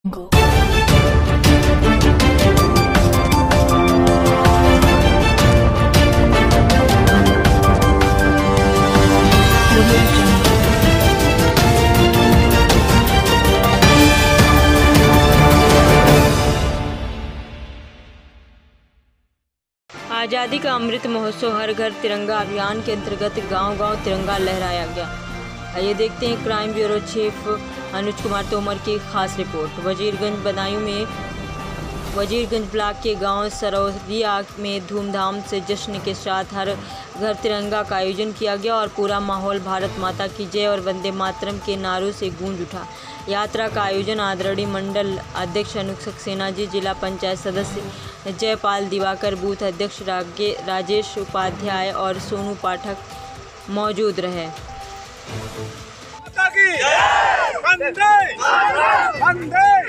आज़ादी का अमृत महोत्सव हर घर तिरंगा अभियान के अंतर्गत गांव-गांव तिरंगा लहराया गया। आइए देखते हैं crime bureau chief Anuj Kumar Tomar की खास रिपोर्ट। वजीरगंज बदायूं में वजीरगंज ब्लॉक के गांव सरौरिया में धूमधाम से जश्न के साथ हर घर तिरंगा का आयोजन किया गया और पूरा माहौल भारत माता की जय और वंदे मातरम के नारों से गूंज उठा। यात्रा का आयोजन आदरणीय मंडल अध्यक्ष अनुज सक्सेना जी, जिला पंचायत सदस्य जयपाल दिवाकर, बूथ अध्यक्ष राजेश उपाध्याय और सोनू पाठक मौजूद रहे। वंदे वंदे